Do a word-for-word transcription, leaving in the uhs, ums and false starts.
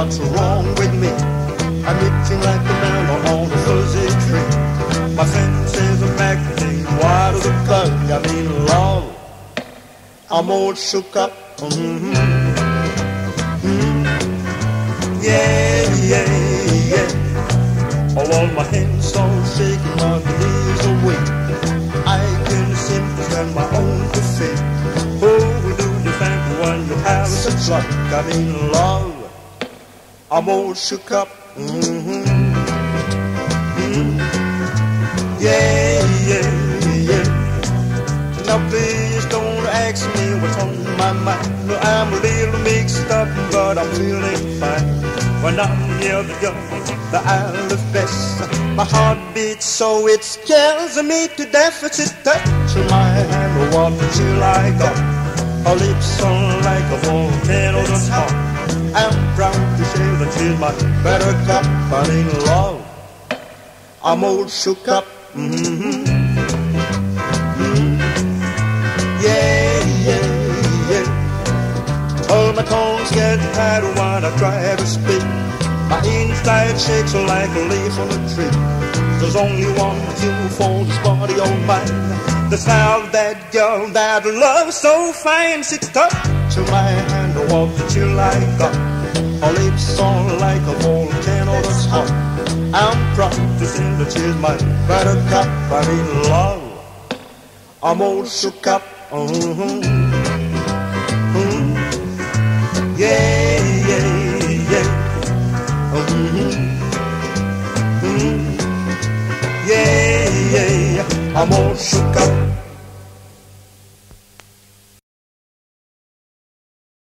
what's wrong with me? I'm itching like a melon on a fuzzy tree. My senses are magazine, wide as a bug. I mean, love, I'm all shook up. Mm-hmm. Mm-hmm. Yeah, yeah, yeah. Oh, all my hands all shaking, my knees are weak. I can simply stand my own defeat. Oh, do you think when you have such luck? I mean, love, I'm all shook up. Mm-hmm. Mm-hmm. Yeah, yeah, yeah. Now please don't ask me what's on my mind. I'm a little mixed up, but I'm feeling fine. When I'm near the gun, the isle of best, my heart beats so it scares me to death. It's a touch of my hand, what till I got. Her lips on like a volcano that's hot. I'm proud to say that she's my better cup. But in love, I'm all shook up. Mm-hmm. Mm-hmm. Yeah, yeah, yeah. All my tongues get tired when I try to speak. My inside shakes like a leaf on a tree. There's only one cure for this body of mine. That's how that girl that loves so fine. She touched my hand, what the chill I got. Her lips on like a volcano that's hot. I'm proud to say that she's my better cup. But in love, I'm all shook up. Mm-hmm. Mm-hmm. Yeah, yeah, yeah. Mm-hmm. Mm-hmm. Yeah, yeah, I'm all shook up.